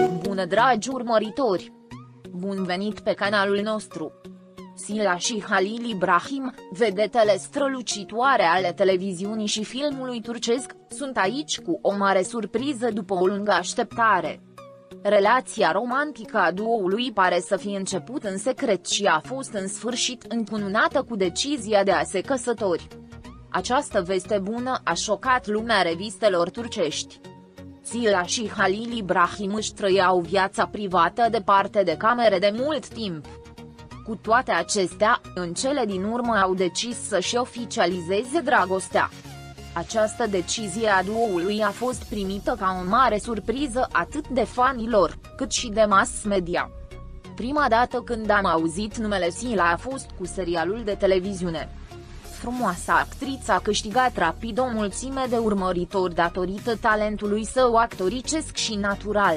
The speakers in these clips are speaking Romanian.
Bună dragi urmăritori! Bun venit pe canalul nostru! Sila și Halil Ibrahim, vedetele strălucitoare ale televiziunii și filmului turcesc, sunt aici cu o mare surpriză după o lungă așteptare. Relația romantică a duoului pare să fie început în secret și a fost în sfârșit încununată cu decizia de a se căsători. Această veste bună a șocat lumea revistelor turcești. Sila și Halil Ibrahim își trăiau viața privată departe de camere de mult timp. Cu toate acestea, în cele din urmă au decis să-și oficializeze dragostea. Această decizie a duoului a fost primită ca o mare surpriză atât de fanilor, cât și de mass media. Prima dată când am auzit numele Sila a fost cu serialul de televiziune. Frumoasa actriță a câștigat rapid o mulțime de urmăritori datorită talentului său actoricesc și natural.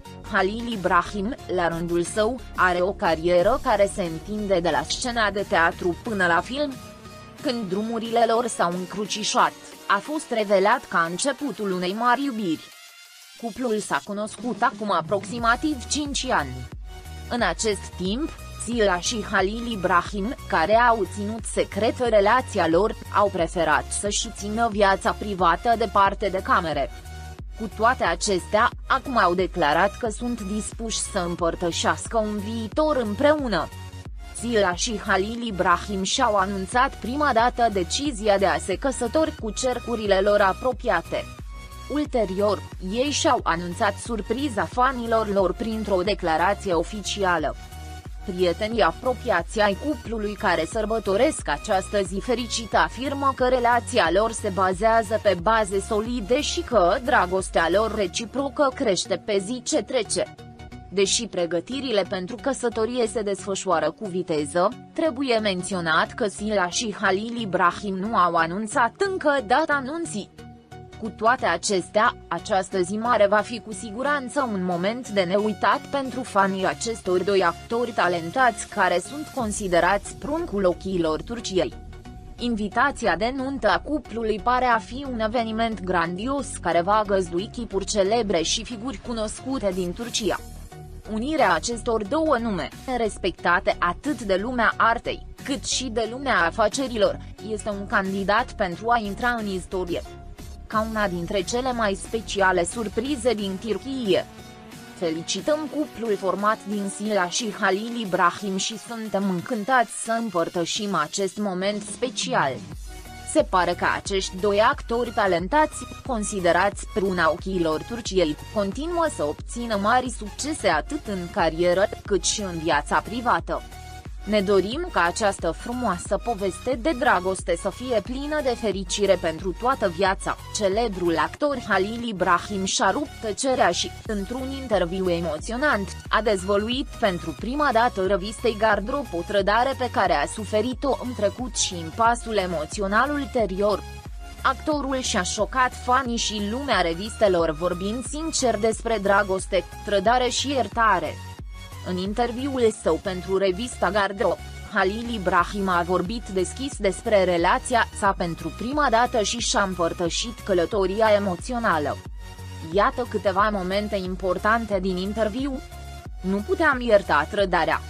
Halil Ibrahim, la rândul său, are o carieră care se întinde de la scena de teatru până la film. Când drumurile lor s-au încrucișat, a fost revelat ca începutul unei mari iubiri. Cuplul s-a cunoscut acum aproximativ 5 ani. În acest timp, Sila și Halil Ibrahim, care au ținut secretă relația lor, au preferat să-și țină viața privată departe de camere. Cu toate acestea, acum au declarat că sunt dispuși să împărtășească un viitor împreună. Sila și Halil Ibrahim și-au anunțat prima dată decizia de a se căsători cu cercurile lor apropiate. Ulterior, ei și-au anunțat surpriza fanilor lor printr-o declarație oficială. Prietenii apropiați ai cuplului care sărbătoresc această zi fericită afirmă că relația lor se bazează pe baze solide și că dragostea lor reciprocă crește pe zi ce trece. Deși pregătirile pentru căsătorie se desfășoară cu viteză, trebuie menționat că Sila și Halil Ibrahim nu au anunțat încă data anunții. Cu toate acestea, această zi mare va fi cu siguranță un moment de neuitat pentru fanii acestor doi actori talentați care sunt considerați pruncul ochilor Turciei. Invitația de nuntă a cuplului pare a fi un eveniment grandios care va găzdui chipuri celebre și figuri cunoscute din Turcia. Unirea acestor două nume, respectate atât de lumea artei, cât și de lumea afacerilor, este un candidat pentru a intra în istorie ca una dintre cele mai speciale surprize din Turcia. Felicităm cuplul format din Sila și Halil Ibrahim și suntem încântați să împărtășim acest moment special. Se pare că acești doi actori talentați, considerați pruna ochilor Turciei, continuă să obțină mari succese atât în carieră, cât și în viața privată. Ne dorim ca această frumoasă poveste de dragoste să fie plină de fericire pentru toată viața. Celebrul actor Halil Ibrahim și-a rupt tăcerea și, într-un interviu emoționant, a dezvăluit pentru prima dată revistei Gardrop o trădare pe care a suferit-o în trecut și impasul emoțional ulterior. Actorul și-a șocat fanii și lumea revistelor vorbind sincer despre dragoste, trădare și iertare. În interviul său pentru revista Gardrop, Halil Ibrahim a vorbit deschis despre relația sa pentru prima dată și și-a împărtășit călătoria emoțională. Iată câteva momente importante din interviu. Nu puteam ierta trădarea.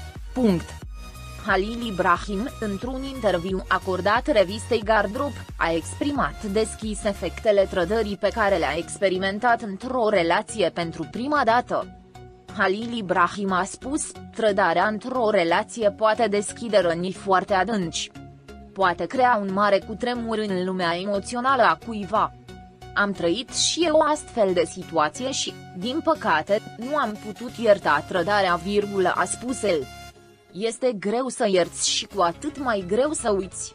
Halil Ibrahim, într-un interviu acordat revistei Gardrop, a exprimat deschis efectele trădării pe care le-a experimentat într-o relație pentru prima dată. Halil Ibrahim a spus, trădarea într-o relație poate deschide răni foarte adânci. Poate crea un mare cutremur în lumea emoțională a cuiva. Am trăit și eu o astfel de situație și, din păcate, nu am putut ierta trădarea, a spus el. Este greu să ierți și cu atât mai greu să uiți.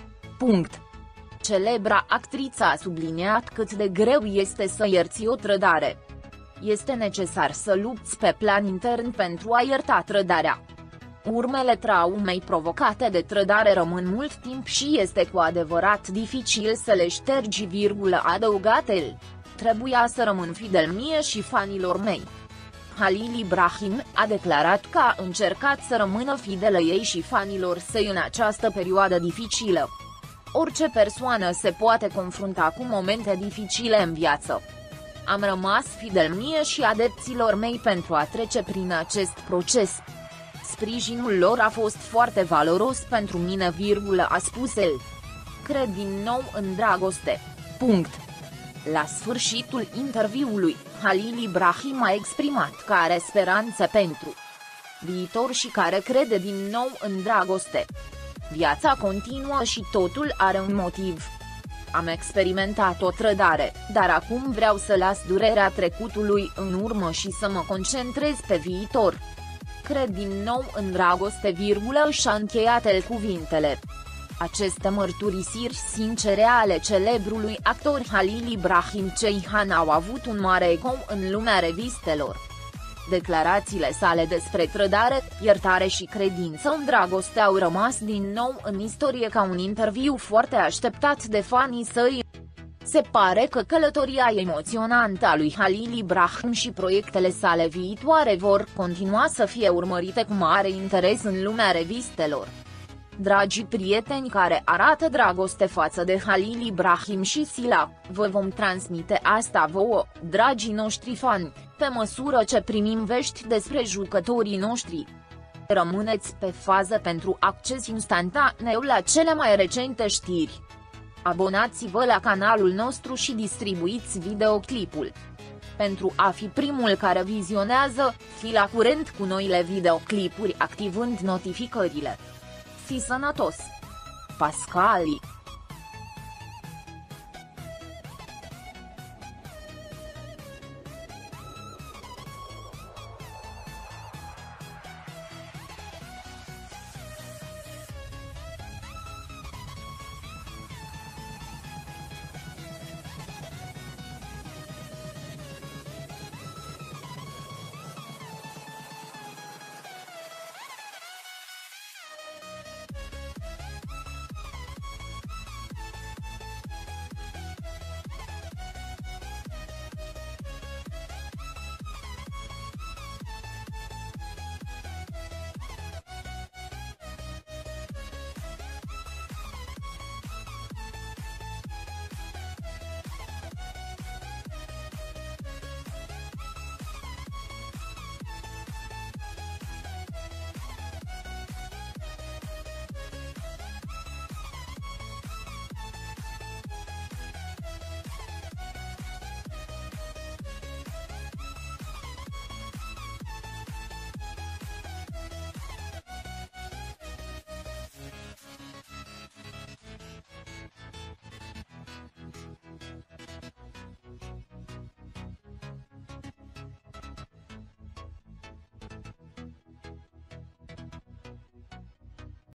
Celebra actriță a subliniat cât de greu este să ierți o trădare. Este necesar să lupți pe plan intern pentru a ierta trădarea. Urmele traumei provocate de trădare rămân mult timp și este cu adevărat dificil să le ștergi, a adăugat el. Trebuia să rămân fidel mie și fanilor mei. Halil Ibrahim a declarat că a încercat să rămână fidelă ei și fanilor săi în această perioadă dificilă. Orice persoană se poate confrunta cu momente dificile în viață. Am rămas fidel mie și adepților mei pentru a trece prin acest proces. Sprijinul lor a fost foarte valoros pentru mine, a spus el. Cred din nou în dragoste. La sfârșitul interviului, Halil Ibrahim a exprimat că are speranțe pentru viitor și care crede din nou în dragoste. Viața continuă și totul are un motiv. Am experimentat o trădare, dar acum vreau să las durerea trecutului în urmă și să mă concentrez pe viitor. Cred din nou în dragoste, și-a încheiat el cuvintele. Aceste mărturisiri sincere ale celebrului actor Halil Ibrahim Ceyhan au avut un mare ecou în lumea revistelor. Declarațiile sale despre trădare, iertare și credință în dragoste au rămas din nou în istorie ca un interviu foarte așteptat de fanii săi. Se pare că călătoria emoționantă a lui Halil Ibrahim și proiectele sale viitoare vor continua să fie urmărite cu mare interes în lumea revistelor. Dragii prieteni care arată dragoste față de Halil Ibrahim și Sila, vă vom transmite asta vouă, dragii noștri fani, pe măsură ce primim vești despre jucătorii noștri. Rămâneți pe fază pentru acces instantaneu la cele mai recente știri. Abonați-vă la canalul nostru și distribuiți videoclipul. Pentru a fi primul care vizionează, fi la curent cu noile videoclipuri activând notificările. Fi sănătos! Pascali.